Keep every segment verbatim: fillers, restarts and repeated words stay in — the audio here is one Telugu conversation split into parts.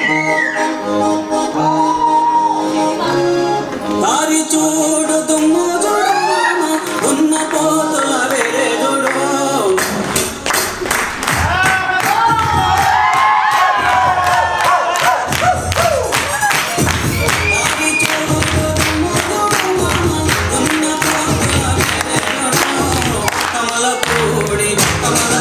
దారి చూడు దుమ్ము చూడు ఉన్న పోతుల వేరే చూడు దారి చూడు దుమ్ము చూడు ఉన్న పోతుల వేరే చూడు కమల పూడి కమల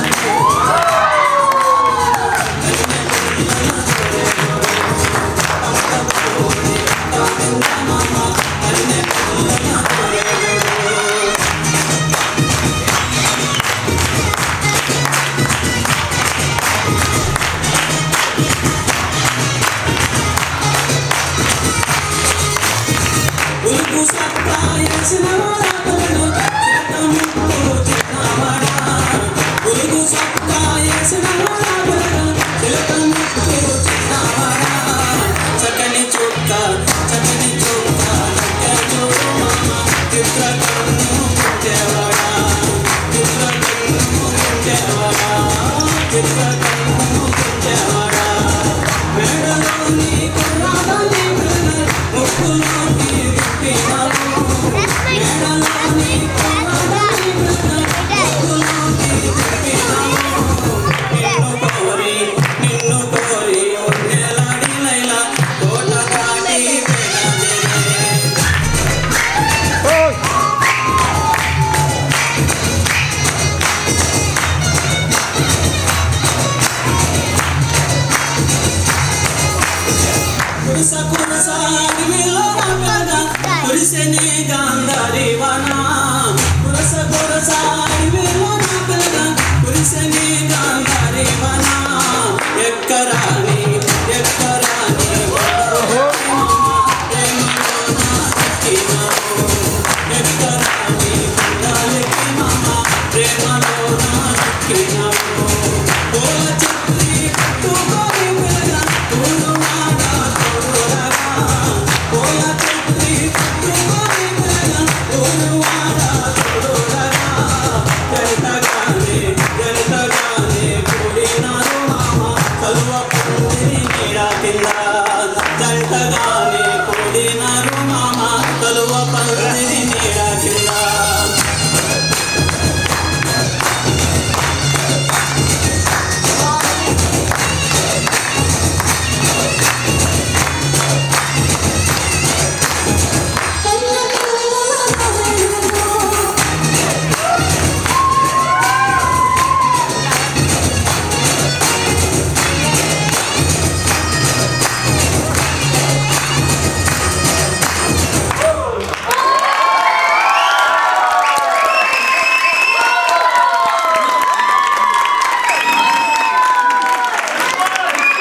ఉలుగు సత్తా చేసిన వాడను చిత్తముకు చిత్తవాడా ఉలుగు సత్తా చేసిన వాడను చిత్తముకు చిత్తవాడా చకని చుక్క చకని చుక్క నక్కజో మామ చిత్రకన్ను కుంటేవాడా చిత్రకన్ను కుంటేవాడా చిత్రకన్ను కుంటేవాడా మేడలోని కుర్రాలని ముక్కులోకి విప్పినావు మేడలోని కుర్రాలని ముక్కులోకి విప్పినావు నిన్ను కోరి నిన్ను కోరి ఉన్నెలాడి లైలా కోట దాటి కురుస కురుస అడవిలో రాగదా కురిసెనే గాంధారి వనా కురుస కురుస అడవిలో రాగదా కురిసెనే గాంధారి వనా ఎక్కరాని ఎక్కరాని ఎక్కరాని దాలికి మామ ప్రేమలో నాకినావు కోల చక్రి కట్టుకొని వెళ్ళగా తోడు మాడా తోడురగా కోల చక్రి కట్టుకొని వెళ్ళగా తోడు మాడా తోడురగా జనతగానే జనతగానే కూడినారు మామ కలువ పుంజిరి